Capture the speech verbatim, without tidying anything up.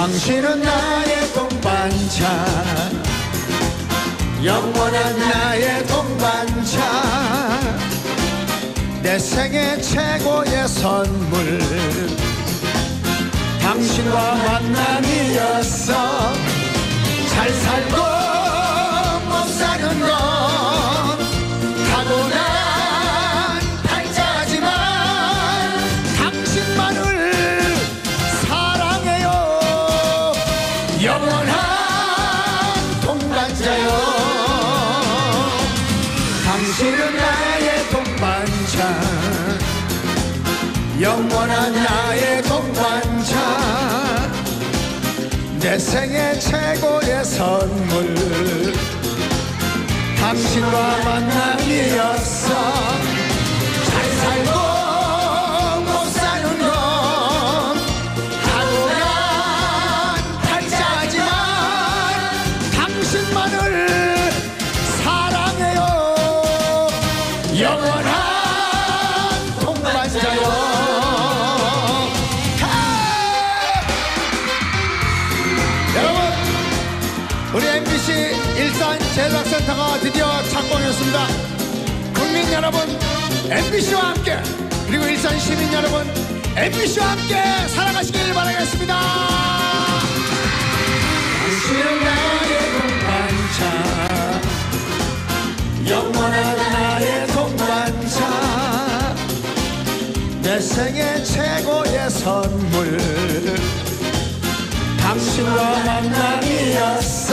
당신은 나의 동반자, 영원한 나의 동반자, 내 생애 최고의 선물, 당신과 만남이었어. 잘 살고 못 사는 건 타고난 팔자지만 당신만을 사랑해요. 영원한 동반자요. 당신은 나의 동반자, 영원한 나의 동반자, 내 생애 최고의 선물, 당신과 만남이었어. 잘 살고 못 사는 건 타고난 팔자지만 당신만을 사랑해요. 영원한 동반자요. 우리 엠비씨 일산 제작센터가 드디어 착공했습니다. 국민 여러분, 엠비씨와 함께, 그리고 일산 시민 여러분, 엠비씨와 함께 살아가시길 바라겠습니다. 당신은 나의 동반자, 영원한 나의 동반자, 내 생애 최고의 선물, 당신과 만남이었어.